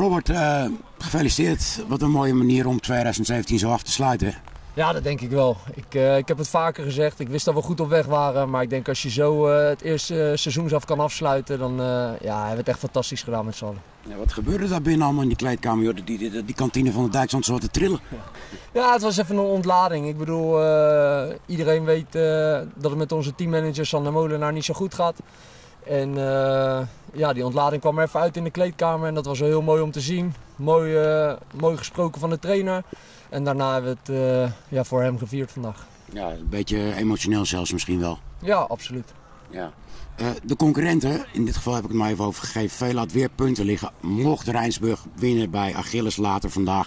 Robert, gefeliciteerd. Wat een mooie manier om 2017 zo af te sluiten. Ja, dat denk ik wel. Ik heb het vaker gezegd. Ik wist dat we goed op weg waren. Maar ik denk als je zo het eerste seizoensaf kan afsluiten, dan hebben we het echt fantastisch gedaan met z'n allen. Ja, wat gebeurde daar binnen allemaal in die kleedkamer? Joh? Die kantine van de Dijk stond zo te trillen. Ja, het was even een ontlading. Ik bedoel, iedereen weet dat het met onze teammanager Sander Molenaar niet zo goed gaat. En die ontlading kwam er even uit in de kleedkamer en dat was wel heel mooi om te zien. Mooi gesproken van de trainer. En daarna hebben we het voor hem gevierd vandaag. Ja, een beetje emotioneel zelfs misschien wel. Ja, absoluut. Ja. De concurrenten, in dit geval heb ik het maar even overgegeven, veel laat weer punten liggen. Mocht Rijnsburg winnen bij Achilles later vandaag,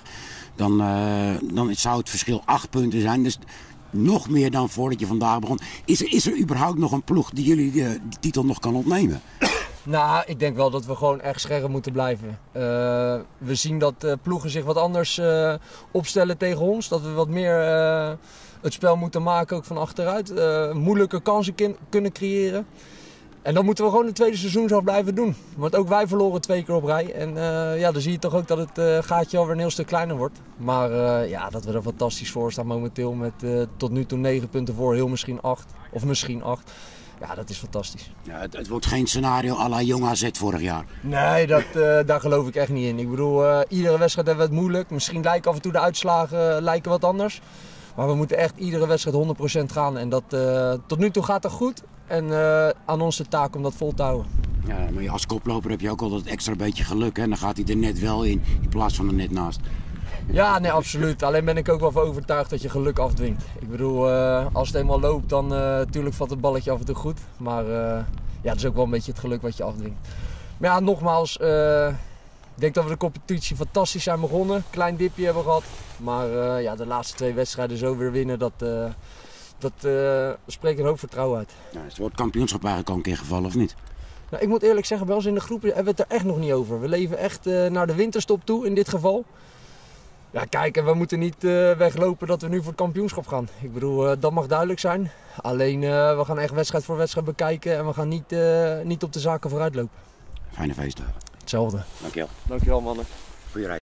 dan zou het verschil 8 punten zijn. Dus nog meer dan voordat je vandaag begon. Is er überhaupt nog een ploeg die jullie die titel nog kan ontnemen? Nou, ik denk wel dat we gewoon echt scherp moeten blijven. We zien dat ploegen zich wat anders opstellen tegen ons. Dat we wat meer het spel moeten maken, ook van achteruit. Moeilijke kansen kunnen creëren. En dat moeten we gewoon de tweede seizoen blijven doen. Want ook wij verloren 2 keer op rij. En dan zie je toch ook dat het gaatje alweer een heel stuk kleiner wordt. Maar dat we er fantastisch voor staan momenteel met tot nu toe 9 punten voor, heel misschien 8. Of misschien 8. Ja, dat is fantastisch. Ja, het wordt geen scenario à la Jong AZ vorig jaar. Nee, daar geloof ik echt niet in. Ik bedoel, iedere wedstrijd hebben we het moeilijk. Misschien lijken af en toe de uitslagen wat anders. Maar we moeten echt iedere wedstrijd 100% gaan. En dat, tot nu toe gaat dat goed. En aan ons de taak om dat vol te houden. Ja, maar als koploper heb je ook altijd extra beetje geluk. Hè? Dan gaat hij er net wel in plaats van er net naast. Ja, nee, absoluut. Alleen ben ik ook wel van overtuigd dat je geluk afdwingt. Ik bedoel, als het eenmaal loopt, dan natuurlijk valt het balletje af en toe goed. Maar het is ook wel een beetje het geluk wat je afdwingt. Maar ja, nogmaals, ik denk dat we de competitie fantastisch zijn begonnen. Klein dipje hebben gehad. Maar de laatste 2 wedstrijden zo weer winnen, dat spreekt een hoop vertrouwen uit. Ja, is het woord kampioenschap eigenlijk al een keer gevallen of niet? Nou, ik moet eerlijk zeggen, bij ons in de groep hebben we het er echt nog niet over. We leven echt naar de winterstop toe in dit geval. Ja, kijk, en we moeten niet weglopen dat we nu voor het kampioenschap gaan. Ik bedoel, dat mag duidelijk zijn. Alleen, we gaan echt wedstrijd voor wedstrijd bekijken en we gaan niet op de zaken vooruit lopen. Fijne feestdagen. Hetzelfde. Dankjewel. Dankjewel, mannen. Goeie reis.